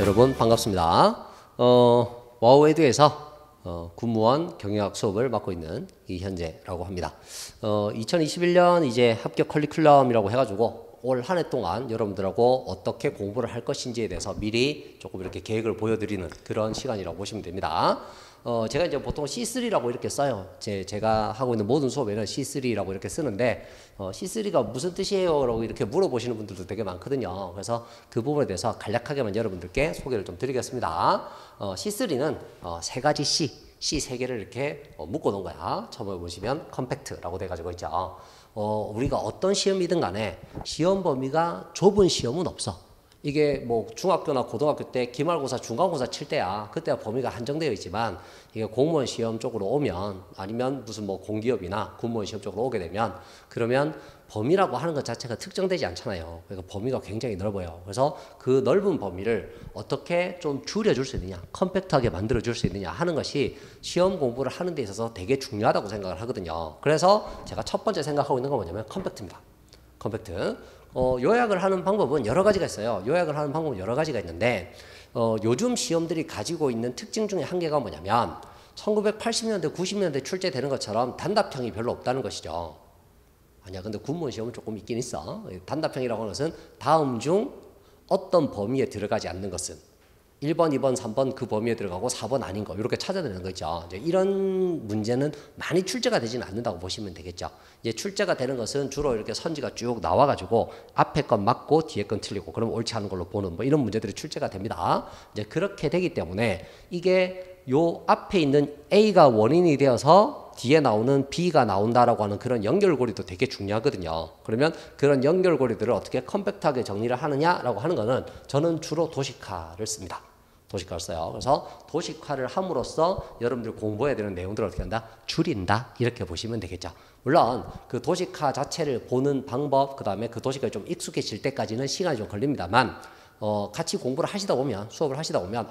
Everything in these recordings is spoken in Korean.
여러분 반갑습니다. 와우에듀에서 군무원 경영학 수업을 맡고 있는 이현재라고 합니다. 2021년 이제 합격 커리큘럼이라고 해가지고 올 한 해 동안 여러분들하고 어떻게 공부를 할 것인지에 대해서 미리 조금 이렇게 계획을 보여드리는 그런 시간이라고 보시면 됩니다. 제가 이제 보통 C3라고 이렇게 써요. 제가 하고 있는 모든 수업에는 C3라고 이렇게 쓰는데, C3가 무슨 뜻이에요? 라고 이렇게 물어보시는 분들도 되게 많거든요. 그래서 그 부분에 대해서 간략하게만 여러분들께 소개를 좀 드리겠습니다. C3는 세 가지 C 세 개를 이렇게 묶어 놓은 거야. 처음에 보시면 컴팩트라고 돼가지고 있죠. 우리가 어떤 시험이든 간에 시험 범위가 좁은 시험은 없어. 이게 뭐 중학교나 고등학교 때 기말고사, 중간고사 칠 때야 그때야 범위가 한정되어 있지만 이게 공무원 시험 쪽으로 오면 아니면 무슨 뭐 공기업이나 군무원 시험 쪽으로 오게 되면 그러면 범위라고 하는 것 자체가 특정되지 않잖아요. 그러니까 범위가 굉장히 넓어요. 그래서 그 넓은 범위를 어떻게 좀 줄여줄 수 있느냐, 컴팩트하게 만들어줄 수 있느냐 하는 것이 시험 공부를 하는 데 있어서 되게 중요하다고 생각을 하거든요. 그래서 제가 첫 번째 생각하고 있는 건 뭐냐면 컴팩트입니다. 컴팩트. 요약을 하는 방법은 여러 가지가 있어요. 요약을 하는 방법은 여러 가지가 있는데 요즘 시험들이 가지고 있는 특징 중에 한 개가 뭐냐면 1980년대, 90년대 출제되는 것처럼 단답형이 별로 없다는 것이죠. 아니야, 근데 군무원 시험은 조금 있긴 있어. 단답형이라고 하는 것은 다음 중 어떤 범위에 들어가지 않는 것은 1번, 2번, 3번 그 범위에 들어가고 4번 아닌 거 이렇게 찾아내는 거 있죠. 이제 이런 문제는 많이 출제가 되지는 않는다고 보시면 되겠죠. 이제 출제가 되는 것은 주로 이렇게 선지가 쭉 나와가지고 앞에 건 맞고 뒤에 건 틀리고 그럼 옳지 않은 걸로 보는 뭐 이런 문제들이 출제가 됩니다. 이제 그렇게 되기 때문에 이게 요 앞에 있는 A가 원인이 되어서 뒤에 나오는 B가 나온다라고 하는 그런 연결고리도 되게 중요하거든요. 그러면 그런 연결고리들을 어떻게 컴팩트하게 정리를 하느냐라고 하는 거는 저는 주로 도식화를 씁니다. 도식화를 써요. 그래서 도식화를 함으로써 여러분들 공부해야 되는 내용들을 어떻게 한다? 줄인다. 이렇게 보시면 되겠죠. 물론 그 도식화 자체를 보는 방법, 그 다음에 그 도식화에 좀 익숙해질 때까지는 시간이 좀 걸립니다만 같이 공부를 하시다 보면, 수업을 하시다 보면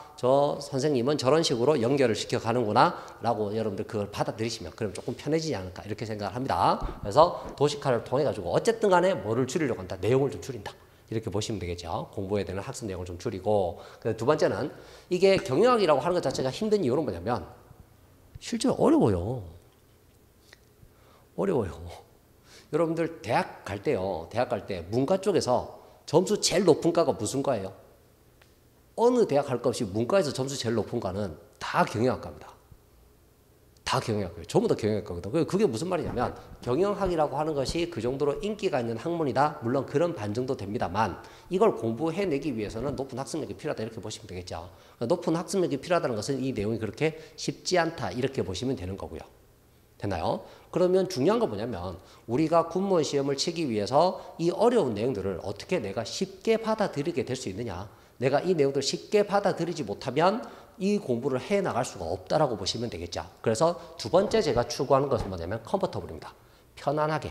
저 선생님은 저런 식으로 연결을 시켜 가는구나 라고 여러분들 그걸 받아들이시면 그럼 조금 편해지지 않을까 이렇게 생각을 합니다. 그래서 도식화를 통해 가지고 어쨌든 간에 뭐를 줄이려고 한다? 내용을 좀 줄인다. 이렇게 보시면 되겠죠. 공부해야 되는 학습 내용을 좀 줄이고. 두 번째는 이게 경영학이라고 하는 것 자체가 힘든 이유는 뭐냐면 실제로 어려워요. 여러분들 대학 갈 때요. 대학 갈 때 문과 쪽에서 점수 제일 높은 과가 무슨 과예요? 어느 대학 할 것 없이 문과에서 점수 제일 높은 과는 다 경영학과입니다. 다 경영학과예요. 전부 다 경영학과거든. 그게 무슨 말이냐면 경영학이라고 하는 것이 그 정도로 인기가 있는 학문이다. 물론 그런 반 정도 됩니다만 이걸 공부해내기 위해서는 높은 학습력이 필요하다 이렇게 보시면 되겠죠. 높은 학습력이 필요하다는 것은 이 내용이 그렇게 쉽지 않다 이렇게 보시면 되는 거고요. 됐나요? 그러면 중요한 건 뭐냐면 우리가 군무원 시험을 치기 위해서 이 어려운 내용들을 어떻게 내가 쉽게 받아들이게 될 수 있느냐. 내가 이 내용들을 쉽게 받아들이지 못하면 이 공부를 해나갈 수가 없다라고 보시면 되겠죠. 그래서 두 번째 제가 추구하는 것은 뭐냐면 컴포터블입니다. 편안하게.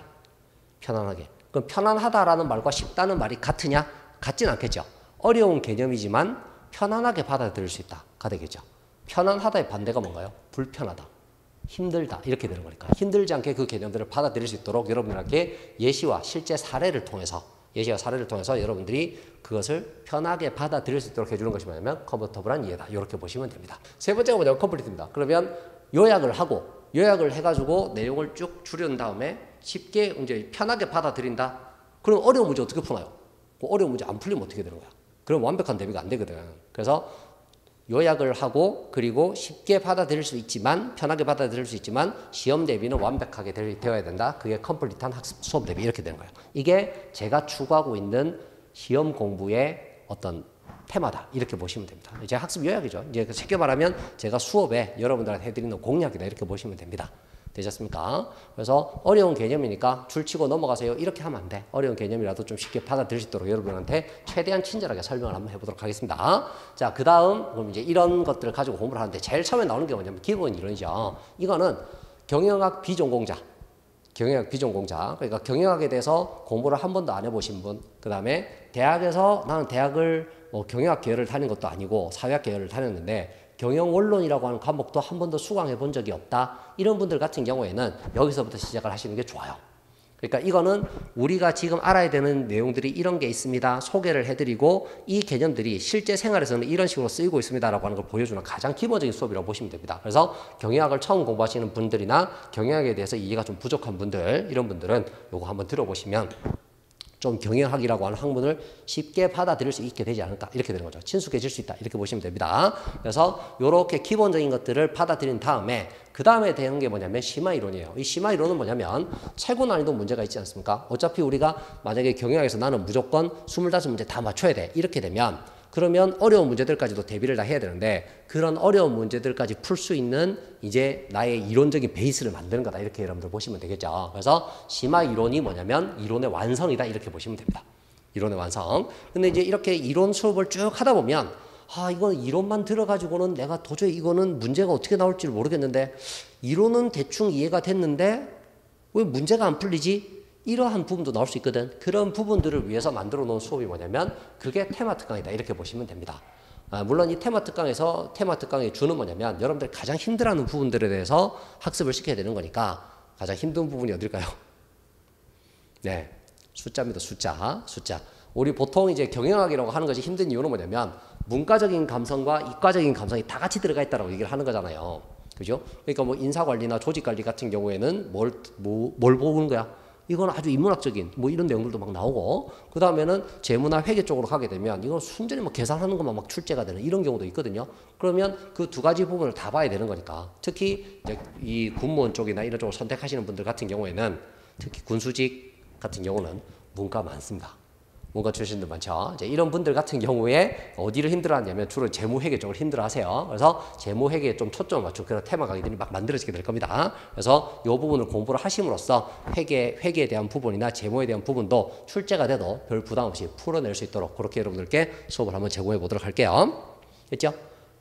그럼 편안하다라는 말과 쉽다는 말이 같으냐? 같진 않겠죠. 어려운 개념이지만 편안하게 받아들일 수 있다가 되겠죠. 편안하다의 반대가 뭔가요? 불편하다. 힘들다 이렇게 되는 거니까 힘들지 않게 그 개념들을 받아들일 수 있도록 여러분들에게 예시와 실제 사례를 통해서 여러분들이 그것을 편하게 받아들일 수 있도록 해주는 것이 뭐냐면 컴포터블한 이해다 이렇게 보시면 됩니다. 세 번째가 뭐냐면 컴플리트입니다. 그러면 요약을 해가지고 내용을 쭉 줄인 다음에 쉽게 이제 편하게 받아들인다. 그럼 어려운 문제 어떻게 푸나요? 어려운 문제 안 풀리면 어떻게 되는 거야? 그럼 완벽한 대비가 안 되거든. 그래서 요약을 하고 그리고 쉽게 받아들일 수 있지만 편하게 받아들일 수 있지만 시험 대비는 완벽하게 되어야 된다. 그게 컴플리트한 학습 수업 대비 이렇게 되는 거예요. 이게 제가 추구하고 있는 시험 공부의 어떤 테마다 이렇게 보시면 됩니다. 이제 학습 요약이죠. 이제 쉽게 말하면 제가 수업에 여러분들한테 해드리는 공약이다 이렇게 보시면 됩니다. 되셨습니까? 그래서 어려운 개념이니까 줄치고 넘어가세요. 이렇게 하면 안 돼. 어려운 개념이라도 좀 쉽게 받아들일 수 있도록 여러분한테 최대한 친절하게 설명을 한번 해보도록 하겠습니다. 자, 그 다음 그럼 이제 이런 것들을 가지고 공부를 하는데 제일 처음에 나오는 게 뭐냐면 기본 이론이죠. 이거는 경영학 비전공자. 그러니까 경영학에 대해서 공부를 한 번도 안 해보신 분, 그 다음에 대학에서 나는 대학을 경영학 계열을 다닌 것도 아니고 사회학 계열을 다녔는데 경영원론이라고 하는 과목도 한 번도 수강해 본 적이 없다. 이런 분들 같은 경우에는 여기서부터 시작을 하시는 게 좋아요. 그러니까 이거는 우리가 지금 알아야 되는 내용들이 이런 게 있습니다. 소개를 해드리고 이 개념들이 실제 생활에서는 이런 식으로 쓰이고 있습니다라고 하는 걸 보여주는 가장 기본적인 수업이라고 보시면 됩니다. 그래서 경영학을 처음 공부하시는 분들이나 경영학에 대해서 이해가 좀 부족한 분들, 이런 분들은 요거 한번 들어보시면 좀 경영학이라고 하는 학문을 쉽게 받아들일 수 있게 되지 않을까 이렇게 되는 거죠. 친숙해질 수 있다 이렇게 보시면 됩니다. 그래서 이렇게 기본적인 것들을 받아들인 다음에 그 다음에 되는 게 뭐냐면 심화 이론이에요. 이 심화 이론은 뭐냐면 최고 난이도 문제가 있지 않습니까? 어차피 우리가 만약에 경영학에서 나는 무조건 25문제 다 맞춰야 돼 이렇게 되면 그러면 어려운 문제들까지도 대비를 다 해야 되는데 그런 어려운 문제들까지 풀 수 있는 이제 나의 이론적인 베이스를 만드는 거다 이렇게 여러분들 보시면 되겠죠. 그래서 심화 이론이 뭐냐면 이론의 완성이다 이렇게 보시면 됩니다. 이론의 완성. 근데 이제 이렇게 이론 수업을 쭉 하다 보면 아 이건 이론만 들어가지고는 내가 도저히 이거는 문제가 어떻게 나올지 모르겠는데 이론은 대충 이해가 됐는데 왜 문제가 안 풀리지? 이러한 부분도 나올 수 있거든. 그런 부분들을 위해서 만들어 놓은 수업이 뭐냐면 그게 테마 특강이다 이렇게 보시면 됩니다. 물론 이 테마 특강의 주는 뭐냐면 여러분들이 가장 힘들어하는 부분들에 대해서 학습을 시켜야 되는 거니까 가장 힘든 부분이 어딜까요? 네, 숫자입니다. 숫자. 우리 보통 이제 경영학이라고 하는 것이 힘든 이유는 뭐냐면 문과적인 감성과 이과적인 감성이 다 같이 들어가 있다라고 얘기를 하는 거잖아요. 그죠? 그러니까 뭐 인사관리나 조직관리 같은 경우에는 뭘 보는 거야? 이건 아주 인문학적인 뭐 이런 내용들도 막 나오고 그 다음에는 재무나 회계 쪽으로 가게 되면 이건 순전히 뭐 계산하는 것만 막 출제가 되는 이런 경우도 있거든요. 그러면 그 두 가지 부분을 다 봐야 되는 거니까 특히 이제 이 군무원 쪽이나 이런 쪽을 선택하시는 분들 같은 경우에는 특히 군수직 같은 경우는 문과 많습니다. 문과 출신들 많죠. 이제 이런 분들 같은 경우에 어디를 힘들어하냐면 주로 재무회계 쪽을 힘들어하세요. 그래서 재무회계에 좀 초점을 맞추고 그런 테마 강의들이 막 만들어지게 될 겁니다. 그래서 이 부분을 공부를 하심으로써 회계에 대한 부분이나 재무에 대한 부분도 출제가 돼도 별 부담 없이 풀어낼 수 있도록 그렇게 여러분들께 수업을 한번 제공해 보도록 할게요. 됐죠?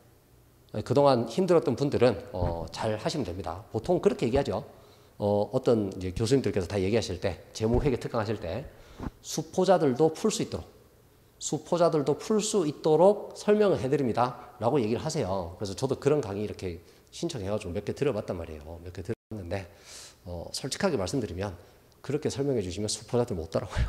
그동안 힘들었던 분들은 잘 하시면 됩니다. 보통 그렇게 얘기하죠. 어떤 이제 교수님들께서 다 얘기하실 때 재무회계 특강하실 때 수포자들도 풀 수 있도록 설명을 해드립니다 라고 얘기를 하세요. 그래서 저도 그런 강의 이렇게 신청해가지고 몇 개 들어봤단 말이에요. 몇 개 들어봤는데 솔직하게 말씀드리면 그렇게 설명해 주시면 수포자들 못 따라와요.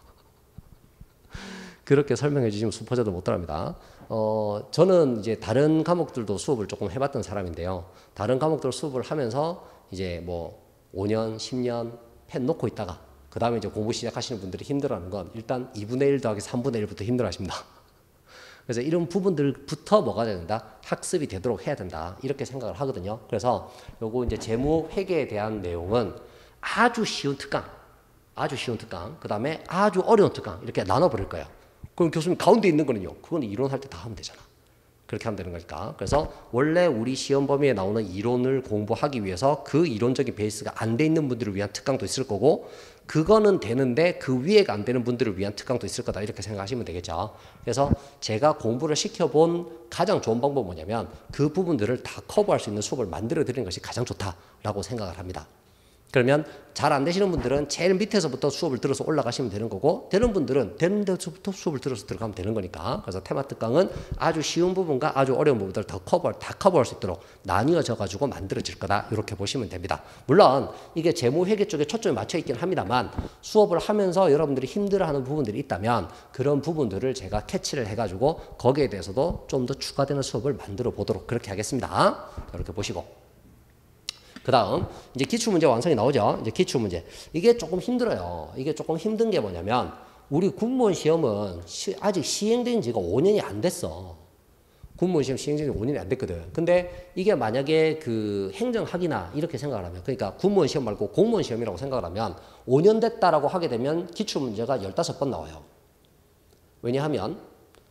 그렇게 설명해 주시면 수포자들 못 따라합니다. 저는 이제 다른 과목들도 수업을 조금 해봤던 사람인데요. 다른 과목들 수업을 하면서 이제 뭐 5년, 10년 펜 놓고 있다가 그 다음에 이제 공부 시작하시는 분들이 힘들어하는 건 일단 2분의 1 더하기 3분의 1부터 힘들어하십니다. 그래서 이런 부분들부터 뭐가 된다? 학습이 되도록 해야 된다. 이렇게 생각을 하거든요. 그래서 요거 이제 재무 회계에 대한 내용은 아주 쉬운 특강, 그 다음에 아주 어려운 특강 이렇게 나눠버릴 거예요. 그럼 교수님 가운데 있는 거는요? 그건 이론할 때 다 하면 되잖아. 그렇게 하면 되는 거니까. 그래서 원래 우리 시험 범위에 나오는 이론을 공부하기 위해서 그 이론적인 베이스가 안 돼 있는 분들을 위한 특강도 있을 거고 그거는 되는데 그 위에가 안 되는 분들을 위한 특강도 있을 거다 이렇게 생각하시면 되겠죠. 그래서 제가 공부를 시켜본 가장 좋은 방법은 뭐냐면 그 부분들을 다 커버할 수 있는 수업을 만들어 드리는 것이 가장 좋다라고 생각을 합니다. 그러면 잘 안 되시는 분들은 제일 밑에서부터 수업을 들어서 올라가시면 되는 거고 되는 분들은 되는 데서부터 수업을 들어서 들어가면 되는 거니까 그래서 테마 특강은 아주 쉬운 부분과 아주 어려운 부분들을 다 커버할 수 있도록 나뉘어져 가지고 만들어질 거다 이렇게 보시면 됩니다. 물론 이게 재무회계 쪽에 초점이 맞춰 있긴 합니다만 수업을 하면서 여러분들이 힘들어하는 부분들이 있다면 그런 부분들을 제가 캐치를 해가지고 거기에 대해서도 좀 더 추가되는 수업을 만들어 보도록 그렇게 하겠습니다. 이렇게 보시고 그 다음 이제 기출문제 완성이 나오죠. 이제 기출문제 이게 조금 힘들어요. 이게 조금 힘든 게 뭐냐면 우리 군무원 시험은 아직 시행된 지가 5년이 안 됐어. 군무원 시험 시행된 지 5년이 안 됐거든. 근데 이게 만약에 그 행정학이나 이렇게 생각을 하면 그러니까 군무원 시험 말고 공무원 시험이라고 생각을 하면 5년 됐다라고 하게 되면 기출문제가 15번 나와요. 왜냐하면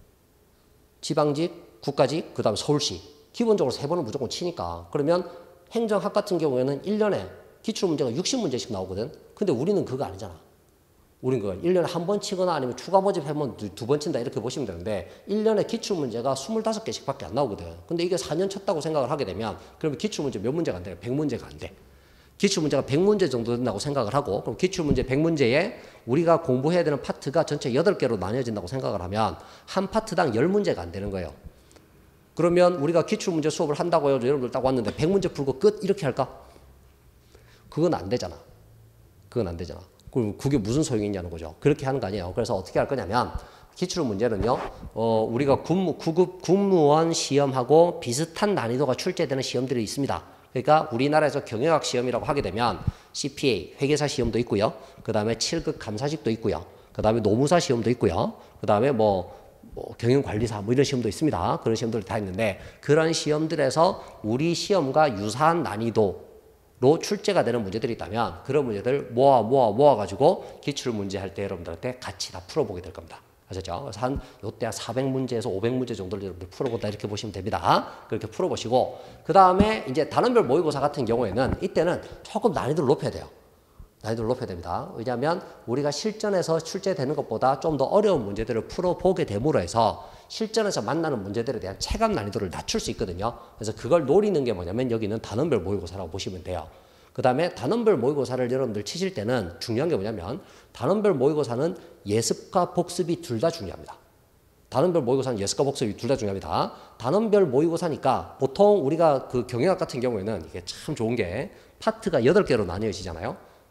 지방직, 국가직, 그 다음 서울시 기본적으로 3번은 무조건 치니까 그러면 행정학 같은 경우에는 1년에 기출문제가 60문제씩 나오거든. 근데 우리는 그거 아니잖아. 우리는 그거 1년에 한 번 치거나 아니면 추가 모집하면 2번 친다 이렇게 보시면 되는데 1년에 기출문제가 25개씩 밖에 안 나오거든. 근데 이게 4년 쳤다고 생각을 하게 되면 그러면 기출문제 몇 문제가 안 돼? 100문제가 안 돼. 기출문제가 100문제 정도 된다고 생각을 하고 그럼 기출문제 100문제에 우리가 공부해야 되는 파트가 전체 8개로 나뉘어진다고 생각을 하면 한 파트당 10문제가 안 되는 거예요. 그러면 우리가 기출문제 수업을 한다고 해서 여러분들 딱 왔는데 100문제 풀고 끝 이렇게 할까? 그건 안 되잖아. 그럼 그게 무슨 소용이 있냐는 거죠. 그렇게 하는 거 아니에요. 그래서 어떻게 할 거냐면 기출 문제는요. 우리가 구급 군무원 시험하고 비슷한 난이도가 출제되는 시험들이 있습니다. 그러니까 우리나라에서 경영학 시험이라고 하게 되면 CPA 회계사 시험도 있고요. 그다음에 7급 감사직도 있고요. 그다음에 노무사 시험도 있고요. 그다음에 뭐 경영관리사 뭐 이런 시험도 있습니다. 그런 시험들이 다 있는데 그런 시험들에서 우리 시험과 유사한 난이도로 출제가 되는 문제들이 있다면 그런 문제들 모아가지고 기출 문제 할 때 여러분들한테 같이 다 풀어보게 될 겁니다. 아셨죠? 그래서 한 요때 400문제에서 500문제 정도를 여러분들 풀어본다 이렇게 보시면 됩니다. 그렇게 풀어보시고 그 다음에 이제 단원별 모의고사 같은 경우에는 이때는 조금 난이도를 높여야 돼요. 난이도를 높여야 됩니다. 왜냐하면 우리가 실전에서 출제되는 것보다 좀 더 어려운 문제들을 풀어보게 됨으로 해서 실전에서 만나는 문제들에 대한 체감 난이도를 낮출 수 있거든요. 그래서 그걸 노리는 게 뭐냐면 여기는 단원별 모의고사라고 보시면 돼요. 그 다음에 단원별 모의고사를 여러분들 치실 때는 중요한 게 뭐냐면 단원별 모의고사는 예습과 복습이 둘 다 중요합니다. 단원별 모의고사는 예습과 복습이 둘 다 중요합니다. 단원별 모의고사니까 보통 우리가 그 경영학 같은 경우에는 이게 참 좋은 게 파트가 8개로 나뉘어지잖아요.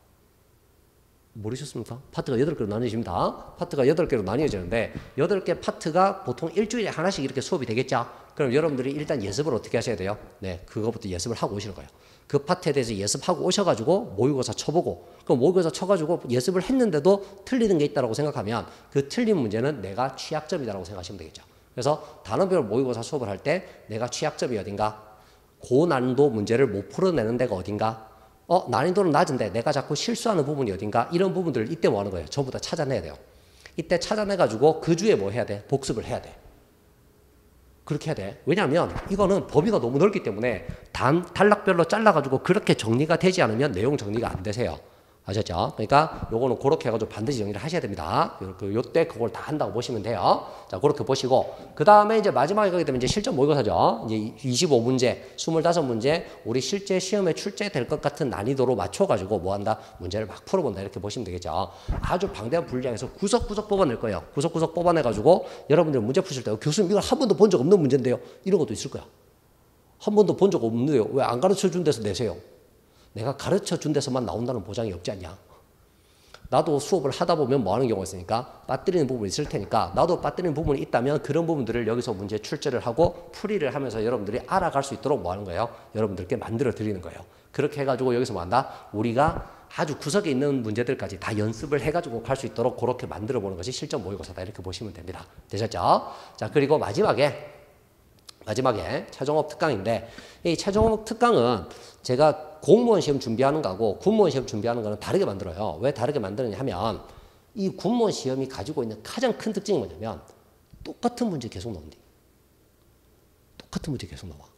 모르셨습니까? 파트가 8개로 나뉘어집니다. 파트가 8개로 나뉘어지는데 8개 파트가 보통 일주일에 하나씩 이렇게 수업이 되겠죠? 그럼 여러분들이 일단 예습을 어떻게 하셔야 돼요? 네, 그거부터 예습을 하고 오시는 거예요. 그 파트에 대해서 예습하고 오셔가지고 모의고사 쳐보고 그럼 모의고사 쳐가지고 예습을 했는데도 틀리는 게 있다고 생각하면 그 틀린 문제는 내가 취약점이다라고 생각하시면 되겠죠. 그래서 단원별 모의고사 수업을 할 때 내가 취약점이 어딘가 고난도 문제를 못 풀어내는 데가 어딘가 난이도는 낮은데 내가 자꾸 실수하는 부분이 어딘가 이런 부분들을 이때 뭐 하는 거예요? 전부 다 찾아내야 돼요. 이때 찾아내가지고 그 주에 뭐 해야 돼? 복습을 해야 돼. 그렇게 해야 돼. 왜냐하면 이거는 범위가 너무 넓기 때문에 단락별로 잘라가지고 그렇게 정리가 되지 않으면 내용 정리가 안 되세요. 아셨죠? 그러니까 요거는 그렇게 해가지고 반드시 정리를 하셔야 됩니다. 요때 그걸 다 한다고 보시면 돼요. 자, 그렇게 보시고. 그 다음에 이제 마지막에 가게 되면 이제 실전 모의고사죠. 이제 25문제, 25문제, 우리 실제 시험에 출제될 것 같은 난이도로 맞춰가지고 뭐 한다? 문제를 막 풀어본다. 이렇게 보시면 되겠죠. 아주 방대한 분량에서 구석구석 뽑아낼 거예요. 구석구석 뽑아내가지고 여러분들 문제 푸실 때 교수님 이걸 한 번도 본 적 없는 문제인데요. 이런 것도 있을 거야. 한 번도 본 적 없는데요. 왜 안 가르쳐 준 데서 내세요? 내가 가르쳐 준 데서만 나온다는 보장이 없지 않냐. 나도 수업을 하다 보면 뭐 하는 경우가 있으니까 빠뜨리는 부분이 있을 테니까 나도 빠뜨리는 부분이 있다면 그런 부분들을 여기서 문제 출제를 하고 풀이를 하면서 여러분들이 알아갈 수 있도록 뭐 하는 거예요? 여러분들께 만들어 드리는 거예요. 그렇게 해가지고 여기서 뭐 한다? 우리가 아주 구석에 있는 문제들까지 다 연습을 해가지고 갈 수 있도록 그렇게 만들어 보는 것이 실전 모의고사다. 이렇게 보시면 됩니다. 되셨죠? 자, 그리고 마지막에 최종업 특강인데 이 최종업 특강은 제가 공무원 시험 준비하는 거하고 군무원 시험 준비하는 거는 다르게 만들어요. 왜 다르게 만드느냐 하면 이 군무원 시험이 가지고 있는 가장 큰 특징이 뭐냐면 똑같은 문제 계속 나온대. 똑같은 문제 계속 나와.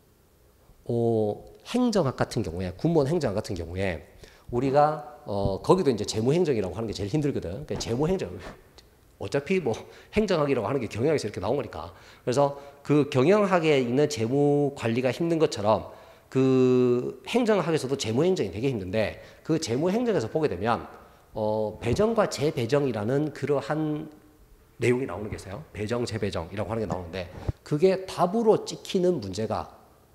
행정학 같은 경우에 군무원 행정학 같은 경우에 우리가 거기도 이제 재무행정이라고 하는 게 제일 힘들거든. 그러니까 재무행정 어차피 뭐 행정학이라고 하는 게 경영학에서 이렇게 나온 거니까. 그래서 그 경영학에 있는 재무 관리가 힘든 것처럼 그 행정학에서도 재무행정이 되게 힘든데 그 재무행정에서 보게 되면 배정과 재배정이라는 그러한 내용이 나오는 게 있어요. 배정, 재배정이라고 하는 게 나오는데 그게 답으로 찍히는 문제가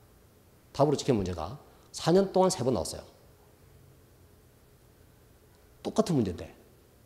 4년 동안 3번 나왔어요. 똑같은 문제인데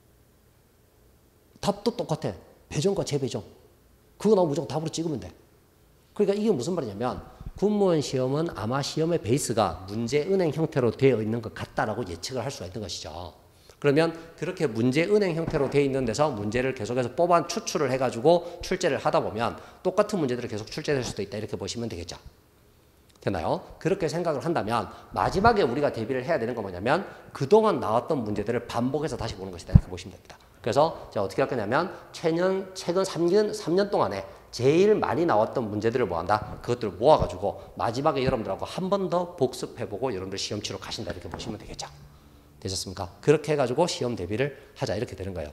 답도 똑같아. 배정과 재배정. 그거 나오면 무조건 답으로 찍으면 돼. 그러니까 이게 무슨 말이냐면 군무원 시험은 아마 시험의 베이스가 문제은행 형태로 되어 있는 것 같다라고 예측을 할 수가 있는 것이죠. 그러면 그렇게 문제은행 형태로 되어 있는 데서 문제를 계속해서 뽑아 추출을 해가지고 출제를 하다 보면 똑같은 문제들을 계속 출제될 수도 있다. 이렇게 보시면 되겠죠. 되나요? 그렇게 생각을 한다면 마지막에 우리가 대비를 해야 되는 건 뭐냐면 그동안 나왔던 문제들을 반복해서 다시 보는 것이다. 이렇게 보시면 됩니다. 그래서 제가 어떻게 할 거냐면 최근 3년 동안에 제일 많이 나왔던 문제들을 뭐한다? 그것들을 모아가지고 마지막에 여러분들하고 한 번 더 복습해보고 여러분들 시험 치러 가신다. 이렇게 보시면 되겠죠. 되셨습니까? 그렇게 해가지고 시험 대비를 하자. 이렇게 되는 거예요.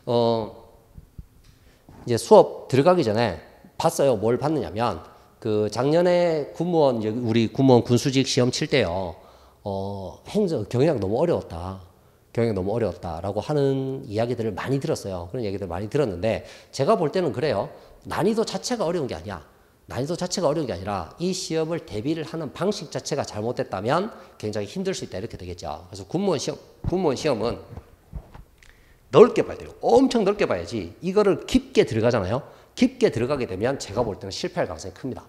이제 수업 들어가기 전에 봤어요. 뭘 봤느냐면 그 작년에 우리 군무원 군수직 시험 칠 때요. 경영학 너무 어려웠다라고 하는 이야기들을 많이 들었어요. 그런 얘기들 많이 들었는데 제가 볼 때는 그래요. 난이도 자체가 어려운 게 아니야. 난이도 자체가 어려운 게 아니라 이 시험을 대비를 하는 방식 자체가 잘못됐다면 굉장히 힘들 수 있다. 이렇게 되겠죠. 그래서 군무원 시험은 넓게 봐야 돼요. 엄청 넓게 봐야지. 이거를 깊게 들어가잖아요. 깊게 들어가게 되면 제가 볼 때는 실패할 가능성이 큽니다.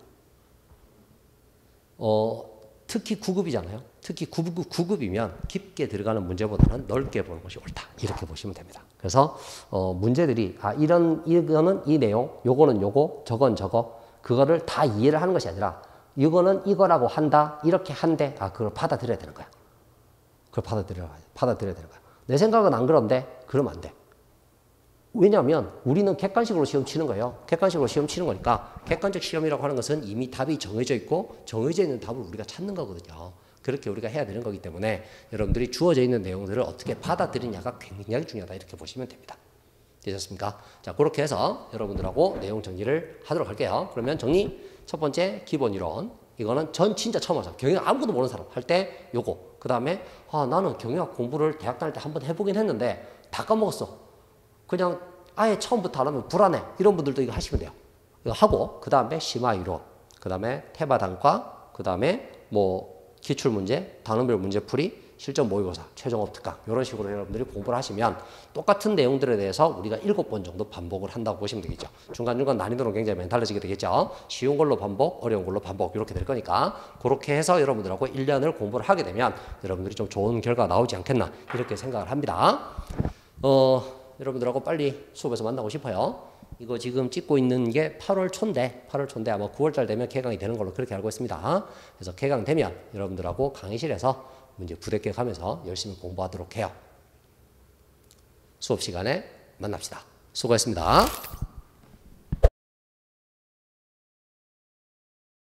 특히 9급이잖아요. 특히 9급이면 깊게 들어가는 문제보다는 넓게 보는 것이 옳다. 이렇게 보시면 됩니다. 그래서 문제들이 이거는 이 내용, 요거는 요거, 저건 저거 그거를 다 이해를 하는 것이 아니라 이거는 이거라고 한다. 이렇게 한대. 그걸 받아들여야 되는 거야. 그걸 받아들여야 되는 거야. 내 생각은 안 그런데 그러면 안 돼. 왜냐하면 우리는 객관식으로 시험 치는 거예요. 객관식으로 시험 치는 거니까 객관적 시험이라고 하는 것은 이미 답이 정해져 있고 정해져 있는 답을 우리가 찾는 거거든요. 그렇게 우리가 해야 되는 거기 때문에 여러분들이 주어져 있는 내용들을 어떻게 받아들이냐가 굉장히 중요하다 이렇게 보시면 됩니다. 되셨습니까? 자, 그렇게 해서 여러분들하고 내용 정리를 하도록 할게요. 그러면 정리 첫 번째 기본 이론. 이거는 전 진짜 처음 와서 경영학 아무것도 모르는 사람 할 때 요거. 그 다음에 나는 경영학 공부를 대학 다닐 때 한번 해보긴 했는데 다 까먹었어. 그냥 아예 처음부터 안 하면 불안해. 이런 분들도 이거 하시면 돼요. 이거 하고 그 다음에 심화 이론, 그 다음에 태바단과, 그 다음에 뭐 기출문제, 단원별 문제풀이, 실전 모의고사, 최종업 특강 이런 식으로 여러분들이 공부를 하시면 똑같은 내용들에 대해서 우리가 7번 정도 반복을 한다고 보시면 되겠죠. 중간중간 난이도는 굉장히 달라지게 되겠죠. 쉬운 걸로 반복, 어려운 걸로 반복 이렇게 될 거니까 그렇게 해서 여러분들하고 1년을 공부를 하게 되면 여러분들이 좀 좋은 결과 나오지 않겠나 이렇게 생각을 합니다. 여러분들하고 빨리 수업에서 만나고 싶어요. 이거 지금 찍고 있는 게 8월 초인데 아마 9월달 되면 개강이 되는 걸로 그렇게 알고 있습니다. 그래서 개강되면 여러분들하고 강의실에서 문제 부대껴 가면서 열심히 공부하도록 해요. 수업 시간에 만납시다. 수고했습니다.